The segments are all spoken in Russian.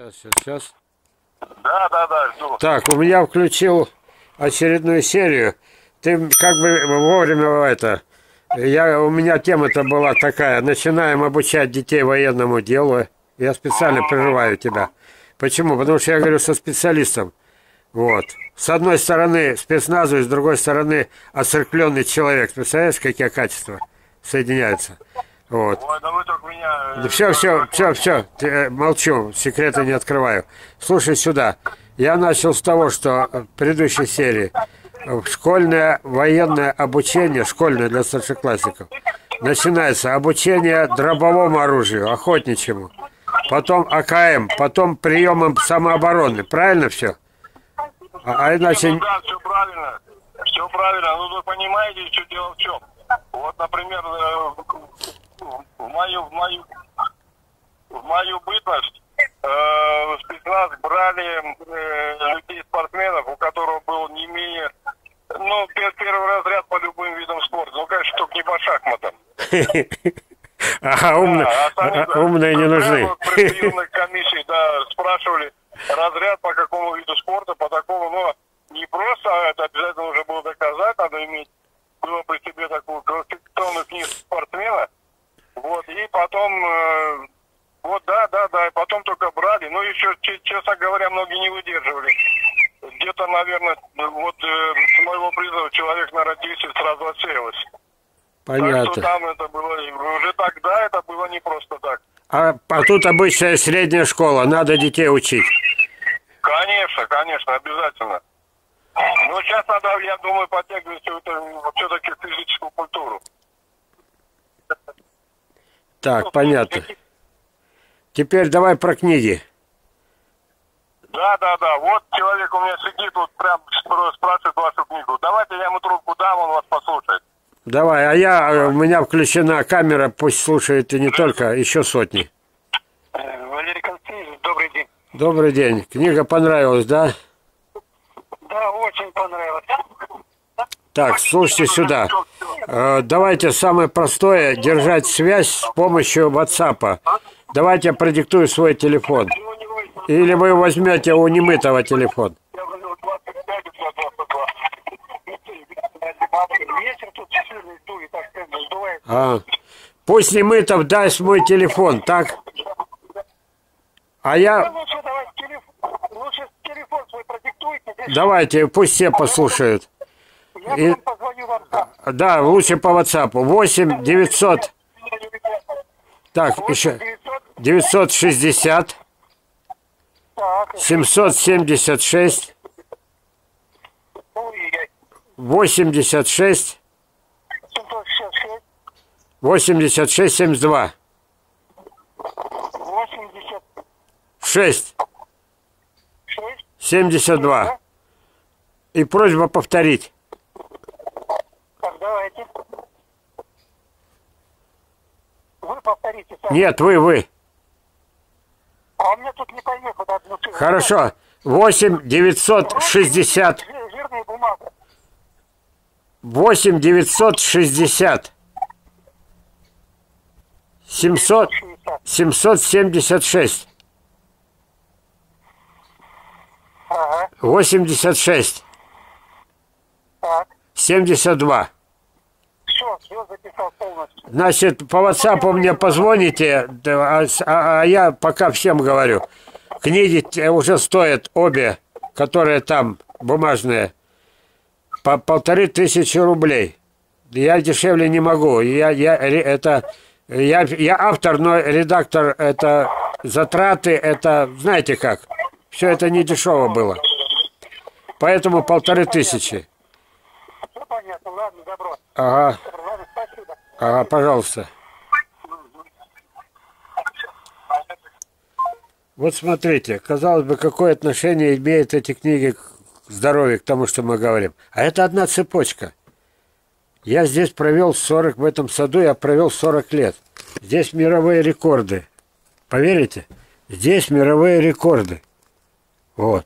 Сейчас. Да, жду. Так, у меня включил очередную серию. Ты как бы вовремя это... у меня тема-то была такая. Начинаем обучать детей военному делу. Я специально прерываю тебя. Почему? Потому что я говорю со специалистом. Вот. С одной стороны спецназу, с другой стороны оцеркленный человек. Представляешь, какие качества соединяются? Вот. Ой, да вы только меня... Все. Молчу, секреты не открываю. Слушай сюда. Я начал с того, что в предыдущей серии школьное военное обучение, школьное для старшеклассников, начинается обучение дробовому оружию, охотничьему, потом АКМ, потом приемам самообороны. Правильно все? Иначе... Ну, да, все правильно. Все правильно. Ну, вы понимаете, что дело в чем? Вот, например, в мою бытность в спецназ брали людей-спортсменов, у которых был не менее... Ну, первый разряд по любым видам спорта. Ну, конечно, только не по шахматам. Умные не нужны. При приемных комиссиях, да, спрашивали разряд по какому виду спорта, по такому, но не просто, это обязательно уже было доказать, надо иметь, было при себе такую квалификационную книгу спортсмена. Вот, и потом, и потом только брали. Ну, еще, честно говоря, многие не выдерживали. Где-то, наверное, с моего призыва человек, наверное, 10 сразу отсеялось. Понятно. Так что там это было, уже тогда это было не просто так. А тут обычная средняя школа, надо детей учить. Конечно, обязательно. Но сейчас надо, я думаю, подтягивать все-таки физическую культуру. Так, понятно. Теперь давай про книги. Да. Вот человек у меня сидит, вот прям спрашивает вашу книгу. Давайте я ему трубку дам, он вас послушает. Давай, у меня включена камера, пусть слушает и не только, еще сотни. Валерий Константинович, добрый день. Добрый день. Книга понравилась, да? Да, очень понравилась. Так, слушайте сюда. Давайте самое простое, держать связь с помощью WhatsApp. Давайте я продиктую свой телефон. Или вы возьмете у немытого телефон. Пусть Немытов даст мой телефон, так? А я... Лучше телефон свой продиктуйте. Давайте, пусть все послушают. Я потом позвоню вам. Да, лучше по WhatsApp. 8 900... Так, еще... 960... 776... 86... 86-72. 6. 72. И просьба повторить. Так, давайте. Вы повторите сами. Нет, вы. А у меня тут не поймет вот одну цифру. Хорошо. 8 960. Жирная бумага. 8 960. 776. Ага. 86. Так. 72. Все записал полностью. Значит, по WhatsApp мне позвоните, а я пока всем говорю. Книги уже стоят обе, которые там бумажные, по 1500 рублей. Я дешевле не могу. Я автор, но редактор, это затраты, это, знаете как, все это не дешево было. Поэтому 1500. Ну, понятно, ладно, добро. Ага. Ладно, спасибо. Ага, пожалуйста. Вот смотрите, казалось бы, какое отношение имеют эти книги к здоровью, к тому, что мы говорим. А это одна цепочка. Я здесь провел 40, в этом саду я провел 40 лет. Здесь мировые рекорды. Поверите? Здесь мировые рекорды. Вот.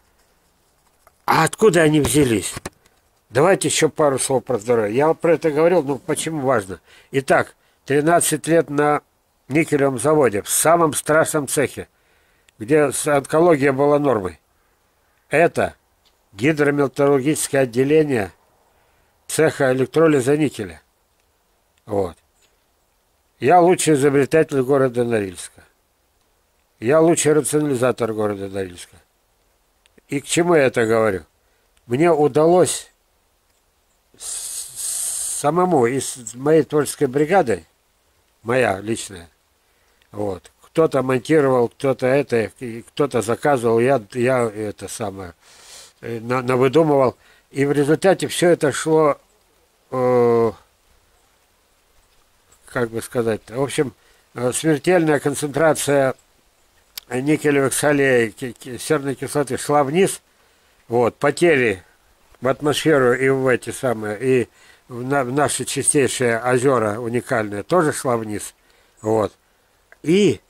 А откуда они взялись? Давайте еще пару слов про здоровье. Я про это говорил, но почему важно? Итак, 13 лет на никелевом заводе, в самом страшном цехе. где онкология была нормой. Это гидрометаллургическое отделение цеха электролиза никеля. Вот. Я лучший изобретатель города Норильска. Я лучший рационализатор города Норильска. И к чему я это говорю? Мне удалось самому из моей творческой бригады, моя личная, вот, кто-то монтировал, кто-то это, кто-то заказывал, я это самое навыдумывал. И в результате все это шло, как бы сказать, в общем, смертельная концентрация никелевых солей, серной кислоты шла вниз, вот, потери в атмосферу и в эти самые, и в наши чистейшие озера уникальные тоже шла вниз, вот. И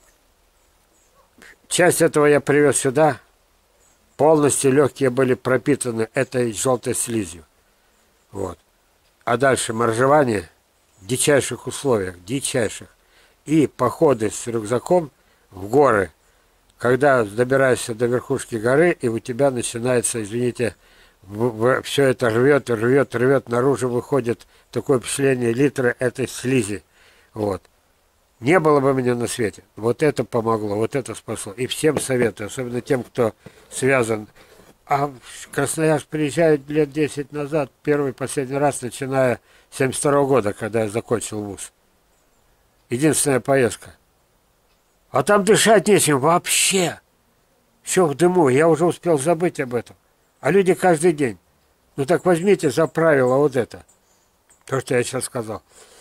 часть этого я привез сюда, полностью легкие были пропитаны этой желтой слизью, вот. А дальше моржевание в дичайших условиях, дичайших, и походы с рюкзаком в горы, когда добираешься до верхушки горы, и у тебя начинается, извините, все это рвет, наружу выходит такое впечатление литра этой слизи. Вот. Не было бы меня на свете. Вот это помогло, вот это спасло. И всем советую, особенно тем, кто связан. А в Красноярск приезжают лет 10 назад, первый, последний раз, начиная с 72 года, когда я закончил вуз. Единственная поездка. А там дышать нечем вообще. Все в дыму, я уже успел забыть об этом. А люди каждый день. Ну так возьмите за правило вот это. То, что я сейчас сказал.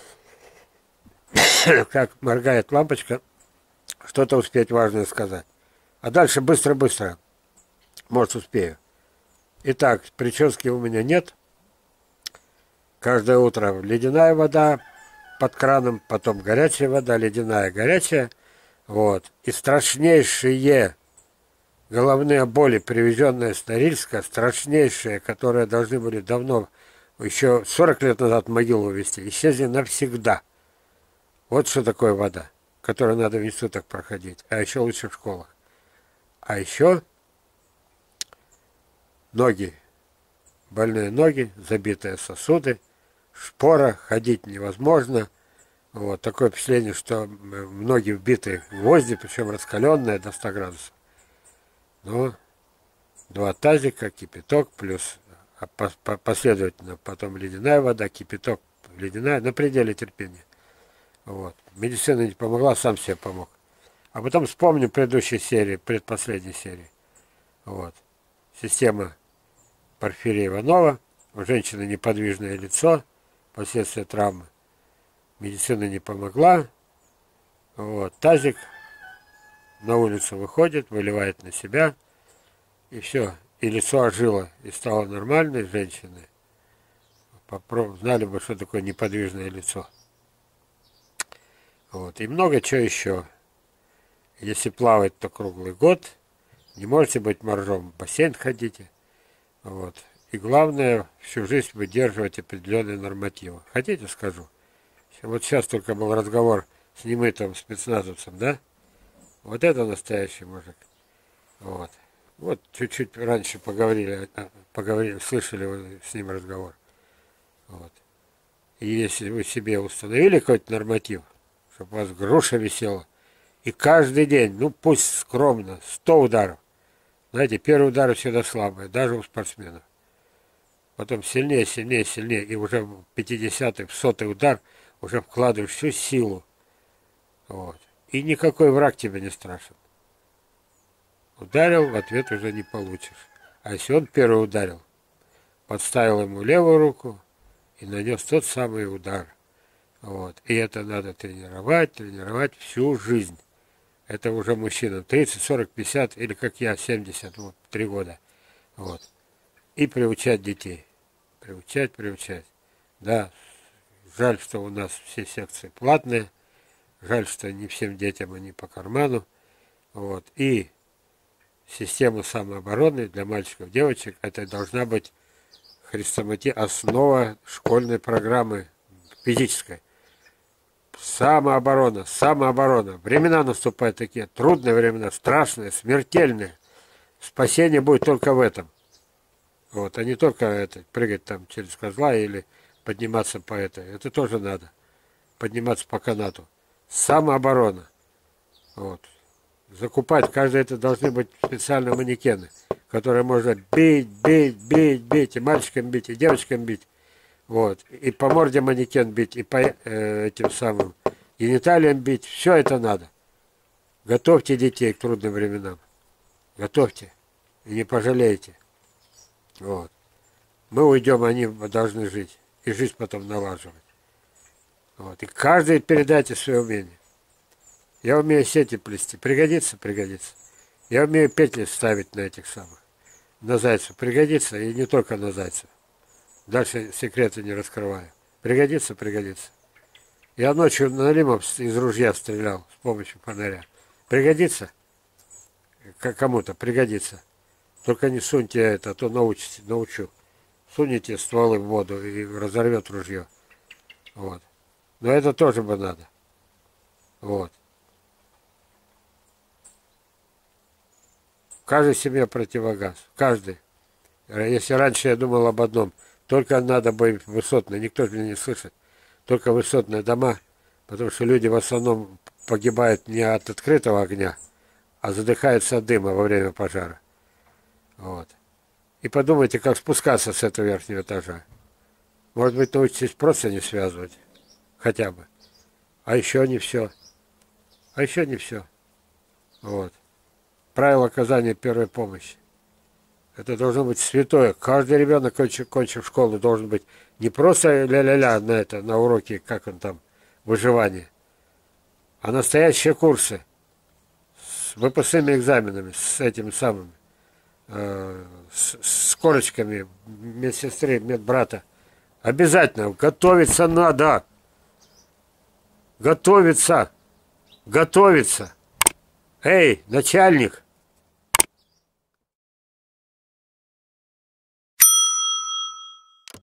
Как моргает лампочка, что-то успеть важное сказать. А дальше быстро-быстро. Может, успею. Итак, прически у меня нет. Каждое утро ледяная вода под краном, потом горячая вода, ледяная, горячая. Вот. И страшнейшие головные боли, привезенные с Норильска, страшнейшие, которые должны были давно, еще 40 лет назад в могилу увезти, исчезли навсегда. Вот что такое вода, которую надо в институтах проходить, а еще лучше в школах. А еще ноги, больные ноги, забитые сосуды, шпора, ходить невозможно. Вот, такое впечатление, что ноги вбиты в гвозди, причем раскаленные до 100 градусов. Ну, 2 тазика, кипяток, плюс последовательно потом ледяная вода, кипяток, ледяная, на пределе терпения. Вот. Медицина не помогла, сам себе помог. А потом вспомним предыдущей серии, предпоследней серии. Вот. Система Порфирия Иванова, у женщины неподвижное лицо, последствия травмы. Медицина не помогла. Вот. Тазик на улицу выходит, выливает на себя, и все. И лицо ожило, и стало нормальной женщиной. Знали бы, что такое неподвижное лицо. Вот. И много чего еще. Если плавать, то круглый год. Не можете быть моржом, в бассейн ходите. Вот. И главное, всю жизнь выдерживать определенные нормативы. Хотите, скажу? Вот сейчас только был разговор с немытым спецназовцем, да? Вот это настоящий мужик. Вот. Вот чуть-чуть раньше поговорили, слышали вы с ним разговор. Вот. И если вы себе установили какой-то норматив, чтобы у вас груша висела, и каждый день, ну пусть скромно, 100 ударов. Знаете, первые удары всегда слабые, даже у спортсменов. Потом сильнее, сильнее, сильнее, и уже в 50-й, в 100-й удар уже вкладываешь всю силу. Вот. И никакой враг тебе не страшен. Ударил, в ответ уже не получишь. А если он первый ударил, подставил ему левую руку и нанес тот самый удар. Вот. И это надо тренировать всю жизнь. Это уже мужчина 30, 40, 50 или как я 70, вот 3 года. Вот. И приучать детей. Приучать. Да, жаль, что у нас все секции платные. Жаль, что не всем детям они по карману. Вот. И система самообороны для мальчиков, девочек, это должна быть основа школьной программы физической. Самооборона, самооборона. Времена наступают такие, трудные времена, страшные, смертельные. Спасение будет только в этом. Вот, а не только это, прыгать там через козла или подниматься по этой. Это тоже надо. Подниматься по канату. Самооборона. Вот. Закупать, каждый это должны быть специальные манекены, которые можно бить, бить, бить, бить, и мальчикам бить, и девочкам бить. Вот. И по морде манекен бить, и по этим самым гениталиям бить. Все это надо. Готовьте детей к трудным временам. Готовьте. И не пожалеете. Вот. Мы уйдем, они должны жить. И жизнь потом налаживать. Вот. И каждый передайте свое умение. Я умею сети плести. Пригодится? Пригодится. Я умею петли ставить на этих самых. На зайцев. Пригодится. И не только на зайцев. Дальше секреты не раскрываю. Пригодится? Пригодится. Я ночью на Налимов из ружья стрелял с помощью фонаря. Пригодится? Кому-то пригодится. Только не суньте это, а то научу. Сунете стволы в воду и разорвет ружье. Вот. Но это тоже бы надо. Вот. В каждой семье противогаз. Каждый. Если раньше я думал об одном, только надо бы высотные, никто же не слышит, только высотные дома, потому что люди в основном погибают не от открытого огня, а задыхаются от дыма во время пожара. Вот. И подумайте, как спускаться с этого верхнего этажа. Может быть, научитесь просто не связывать. Хотя бы. А еще не все. А еще не все. Вот. Правило оказания первой помощи. Это должно быть святое. Каждый ребенок, кончив школу, должен быть не просто ля-ля-ля на уроке, как он там, выживание, а настоящие курсы с выпускными экзаменами, с этими самыми, с корочками медсестры, медбрата. Обязательно. Готовиться надо. Готовиться. Готовиться. Эй, начальник!